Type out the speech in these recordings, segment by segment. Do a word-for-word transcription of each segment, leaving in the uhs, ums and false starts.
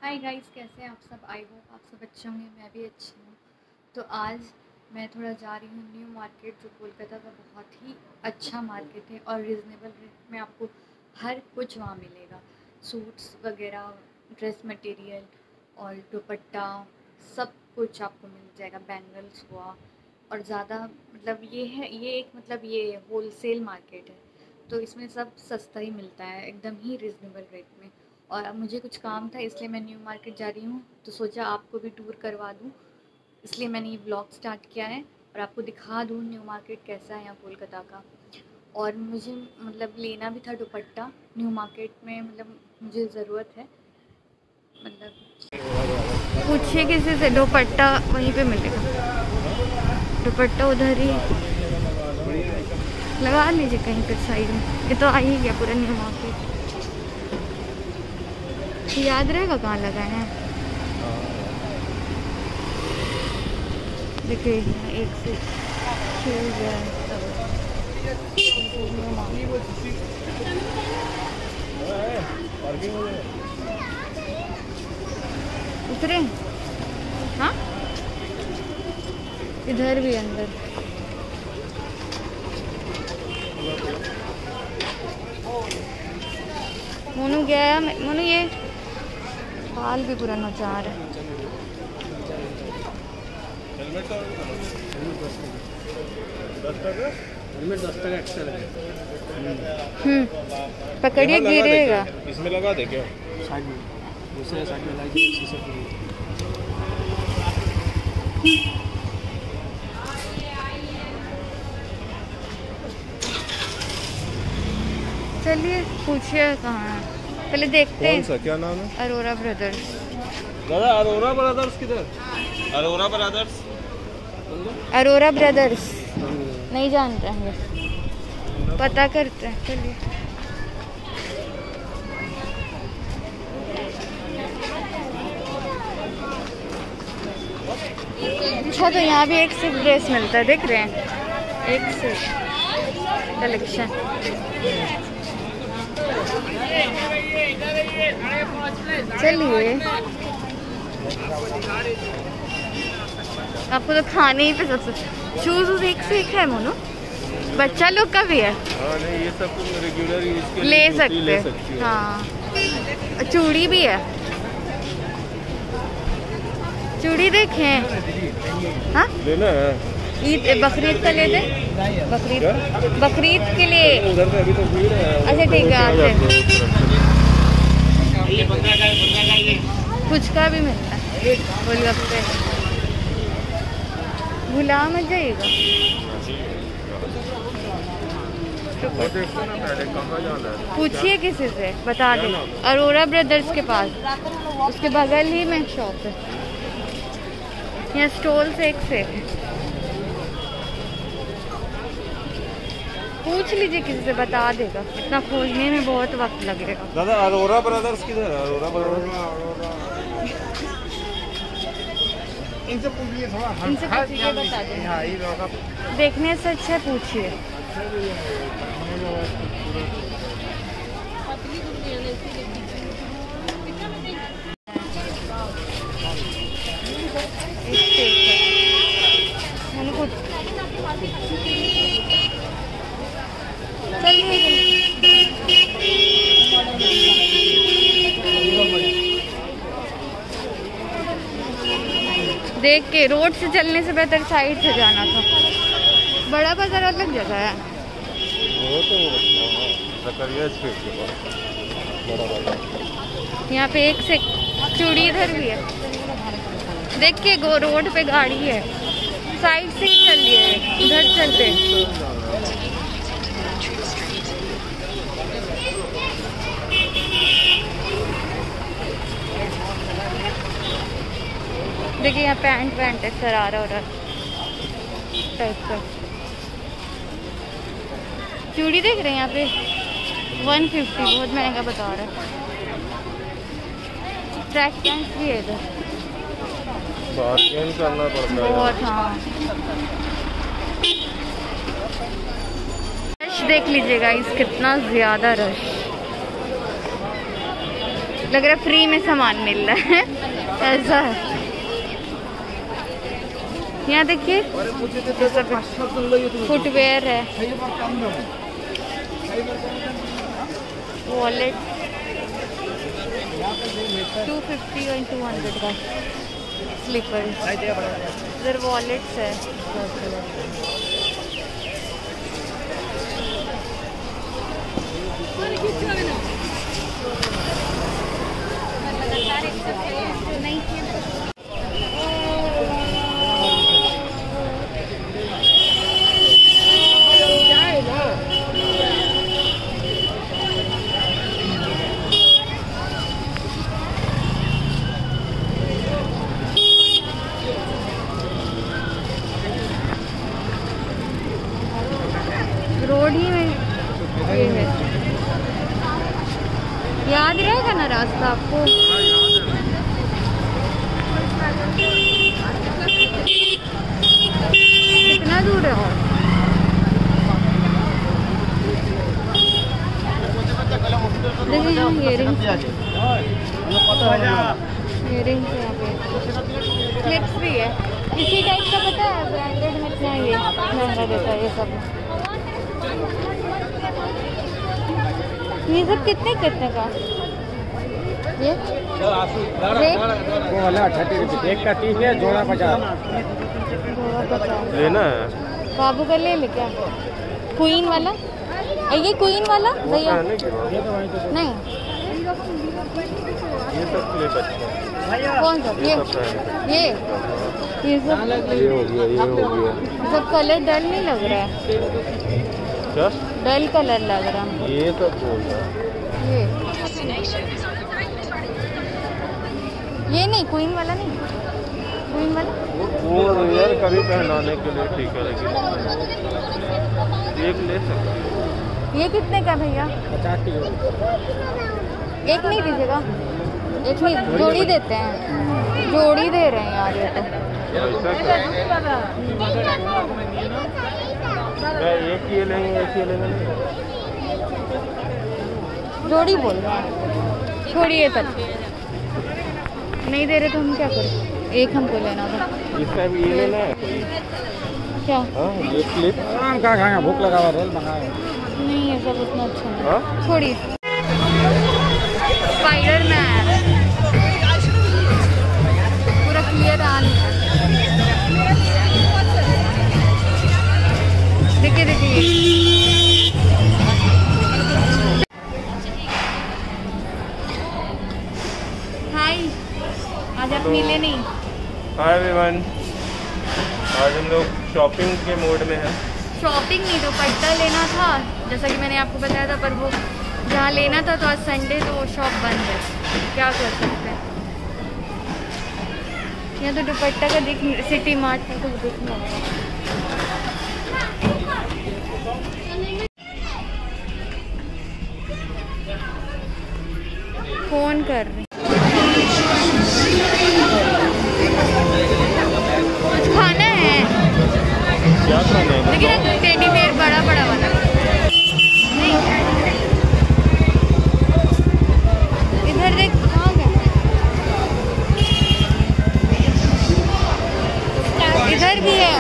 Hi guys, कैसे हैं आप सब। आई होप आप सब अच्छे होंगे, मैं भी अच्छी हूँ। तो आज मैं थोड़ा जा रही हूँ न्यू मार्केट, जो कोलकाता का बहुत ही अच्छा मार्केट है और रिजनेबल रेट में आपको हर कुछ वहाँ मिलेगा। सूट्स वगैरह, ड्रेस मटेरियल और दुपट्टा, सब कुछ आपको मिल जाएगा। बैंगल्स हुआ, और ज़्यादा मतलब ये है, ये एक मतलब ये होलसेल मार्केट है, तो इसमें सब सस्ता ही मिलता है, एकदम ही रिजनेबल रेट में। और अब मुझे कुछ काम था, इसलिए मैं न्यू मार्केट जा रही हूँ, तो सोचा आपको भी टूर करवा दूँ, इसलिए मैंने ये ब्लॉग स्टार्ट किया है और आपको दिखा दूँ न्यू मार्केट कैसा है यहाँ कोलकाता का। और मुझे मतलब लेना भी था दुपट्टा न्यू मार्केट में, मतलब मुझे ज़रूरत है। मतलब पूछिए किसी से, दुपट्टा वहीं पे मिलेगा। दुपट्टा उधर ही लगा लीजिए कहीं पर साइड में। ये तो आ ही गया पूरा न्यू मार्केट। याद रहेगा कहाँ लगाना है। देखिए एक से शूज है, उतरे। हाँ इधर भी अंदर। मोनू गया है, मोनू ये बाल भी पूरा नचार है। हेलमेट दस तक एक्स्ट्रा है। हम्म पकड़िए, गिरेगा। इसमें लगा दे क्या? साइड में, दूसरे साइड में लाइए। चलिए पूछिए कहाँ है, पहले देखते हैं। कौन सा, क्या नाम है? अरोरा ब्रदर्स। दादा अरोरा ब्रदर्स किधर? अरोरा ब्रदर्स, अरोरा ब्रदर्स नहीं जान रहे हैं, पता करते हैं। चलिए अच्छा, तो यहाँ भी एक से ड्रेस मिलता है, देख रहे हैं, एक से कलेक्शन। चलिए आपको तो खाने ही पे सबसे शूज एक से एक है मोनू, बच्चा लोग का भी है। हाँ, नहीं ये सब तुम रेगुलर यूज के ले सकते ले सकती हो। हाँ, चूड़ी भी है। चूड़ी देखें। हाँ लेना है। ईद बकरीद का ले दे, बकरीद बकरीद के लिए। उधर से अभी तो भीड़ है। अच्छा ठीक है, आते फुचका भी मिलता है, गोलगप्पे। भुला मत जाइएगा। पूछिए किसी से, बता दे। अरोरा ब्रदर्स के पास, उसके बगल ही में शॉप है। यहाँ स्टॉल से एक से पूछ लीजिए किसी से, बता देगा। इतना खोजने में बहुत वक्त लगेगा। दादा अरोरा ब्रदर्स किधर है? अरोरा ब्रदर्स इनसे पूछिए, थोड़ा इनसे पूछिए, बता दें। देखने से अच्छा पूछिए। देख के रोड से चलने से बेहतर साइड से जाना था। बड़ा बाजार अलग जगह है। वो तो ज़करिया स्ट्रीट के पास बड़ा बाजार। यहाँ पे एक से चूड़ी इधर भी है। देख के गो, रोड पे गाड़ी है, साइड से ही चल रही है, उधर चलते। देखिए यहाँ पैंट पैंट है, शरारा और टाइप का। चूड़ी देख रहे हैं यहाँ पे वन फिफ्टी, बहुत महंगा बता रहा है। ट्रैक पैंट भी है इधर, बार्गेन करना पड़ता है बहुत। हाँ रश देख लीजिएगा, इस कितना ज्यादा रश। लग रहा है फ्री में सामान मिल रहा है ऐसा है। यहाँ देखिए फुटवेयर है, वॉलेट टू फिफ्टी और टू हंड्रेड का स्लीपर। इधर वॉलेट्स है। रोड ही में ये है। याद रहेगा ना रास्ता आपको? कितना दूर है और? देखिए यहाँ इयरिंग्स इयरिंग्स यहाँ पे क्लिप्स भी है इसी टाइप का। पता है ब्रांडेड में इतना ये महंगा देता है ये सब। ये सब कितने कितने का? ये वो वाला थर्टी रुपीज एक का तीस है, जोड़ा पचास। जोड़ा पचास लेना है बाबू का ले ले क्या? क्वीन वाला? ये क्वीन वाला भैया नहीं, ये सब क्लिप अच्छा है। कौन सा? ये ये ये सब ये हो गया, ये हो गया। सब कलर डल नहीं लग रहा है? क्या डल कलर लग रहा है? ये सब बोल रहा है। ये ये नहीं, क्वीन वाला नहीं, क्वीन वाला वो यार कभी पहनाने के लिए ठीक है, लेकिन एक ले सकते। ये कितने का भैया? पचास किलो। एक नहीं दीजिएगा? एक नहीं, जोड़ी देते हैं, जोड़ी दे रहे हैं यार ये तो। एक ये लेंगे, एक ये लेंगे, जोड़ी बोल रहे हैं। छोड़िए तब, नहीं दे रहे तो हम क्या करें? एक हमको लेना था। इसका भी ये लेना है क्या? हाँ ये क्लिप। आम का खाएंगे, भूख लगा हुआ रोल मंगाए। नहीं ये सब उतना अच्छा नहीं। हाँ छोड़िए। स्पाइडरमैन पूरा क्लियर आ नहीं है। देखिए देखिए हाय, आज आप मिले नहीं। हाय एवरीवन, आज हम लोग शॉपिंग के मोड में हैं। शॉपिंग नहीं, दुपट्टा लेना था जैसा कि मैंने आपको बताया था, पर वो जहाँ लेना था तो आज संडे तो वो शॉप बंद है, क्या कर सकते हैं। यहाँ तो दुपट्टा का दिख, सिटी मार्ट में तो दिख नहीं रहा। फोन कर रही कुछ खाना है? क्या खाना है? लेकिन टेडी बेयर बड़ा बड़ा वाला नहीं। इधर देख, कहाँ गया? इधर भी है।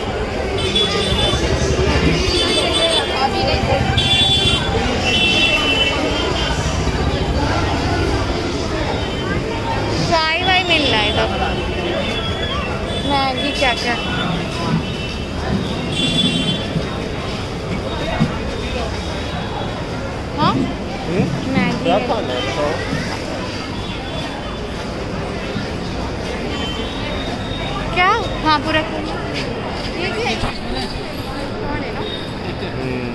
चाय वाय मिल रहा है इधर, मैगी क्या क्या। हाँ मैगी क्या है। खाना है बताओ? क्या? हाँ पूरा ये भी है। कौन है ना? हम्म।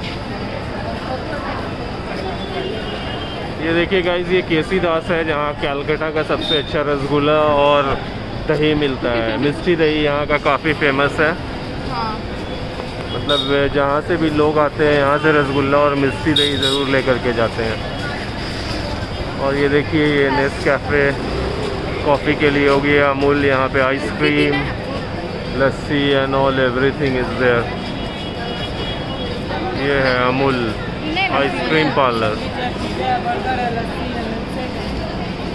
ये देखिए गाइस, ये केसी दास है जहाँ कैलकाटा का सबसे अच्छा रसगुल्ला और दही मिलता है। मिष्टी दही यहाँ का काफ़ी फेमस है। हाँ मतलब जहाँ से भी लोग आते हैं यहाँ से रसगुल्ला और मिष्टी दही ज़रूर लेकर के जाते हैं। और ये देखिए, ये नेस्कैफ़े कॉफ़ी के लिए होगी, अमूल यहाँ पे ice cream, lassi and all everything is there. ये है अमूल आइसक्रीम पार्लर।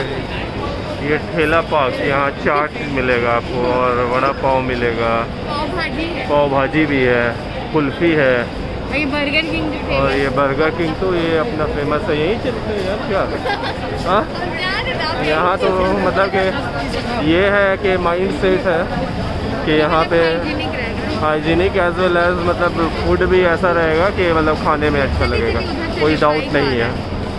ये ठेला पाक, यहाँ चाट मिलेगा आपको और वड़ा पाव मिलेगा, पाव भाजी है, पाव भाजी भी है, कुल्फ़ी है, ये बर्गर किंग जो और ये बर्गर किंग तो ये अपना फेमस है, यहीं चलते हैं यार क्या। हाँ यहाँ तो मतलब कि ये है कि माइंड सेट है कि यहाँ पे हाइजीनिक एज वेल एज मतलब फूड भी ऐसा रहेगा कि मतलब खाने में अच्छा लगेगा, कोई डाउट नहीं है।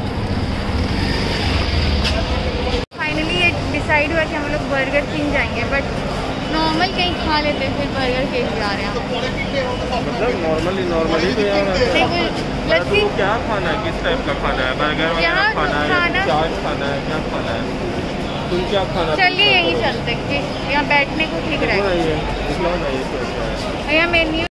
फाइनली ये डिसाइड हुआ कि हम लोग बर्गर किंग जाएंगे, बट नॉर्मल कहीं खा लेते हैं, फिर बर्गर किंग जा रहे हैं। मतलब नॉर्मली नॉर्मली तो यार लस्सी क्या खाना है, किस टाइप का खाना है, बर्गर वगैरह खाना है, चाट खाना है, क्या खाना है, तुम क्या खाना? चलिए यहीं चलते हैं, यहाँ बैठने को ठीक रहेगा। ये यहाँ मेन्यू